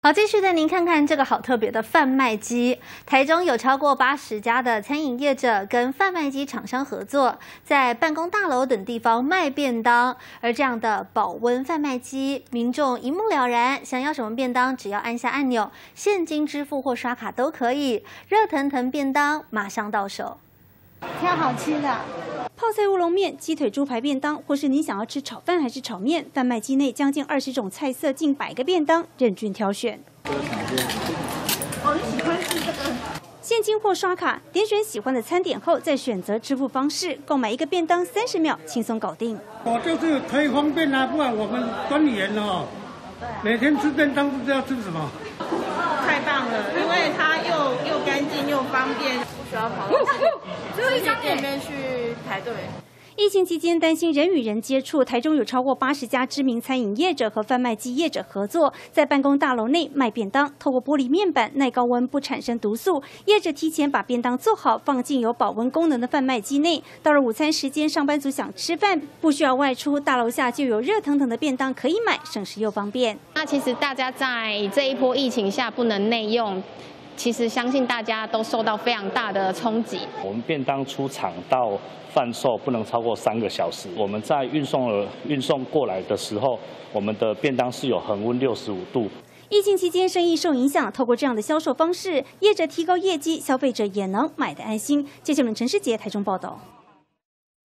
好，继续带您看看这个好特别的贩卖机。台中有超过80家的餐饮业者跟贩卖机厂商合作，在办公大楼等地方卖便当。而这样的保温贩卖机，民众一目了然，想要什么便当，只要按下按钮，现金支付或刷卡都可以，热腾腾便当马上到手。 挑好吃的。 泡菜乌龙面、鸡腿猪排便当，或是你想要吃炒饭还是炒面，贩卖机内将近20种菜色，近100个便当，任君挑选。 哦，你喜欢吃这个？ 现金或刷卡，点选喜欢的餐点后，再选择支付方式，购买一个便当30秒，轻松搞定。 我就是可以方便啊，不然我们管理员哦，每天吃便当不知道吃什么。 太棒了，因为它又干净又方便，不需要跑到实体店面去排队。 疫情期间担心人与人接触，台中有超过80家知名餐饮业者和贩卖机业者合作，在办公大楼内卖便当，透过玻璃面板耐高温不产生毒素。业者提前把便当做好，放进有保温功能的贩卖机内。到了午餐时间，上班族想吃饭，不需要外出，大楼下就有热腾腾的便当可以买，省时又方便。 那其实大家在这一波疫情下不能内用。其实相信大家都受到非常大的冲击。 我们便当出厂到贩售不能超过3个小时。我们在运送过来的时候，我们的便当是有恒温65度。 疫情期间生意受影响，透过这样的销售方式，业者提高业绩，消费者也能买得安心。记者陈世杰台中报道。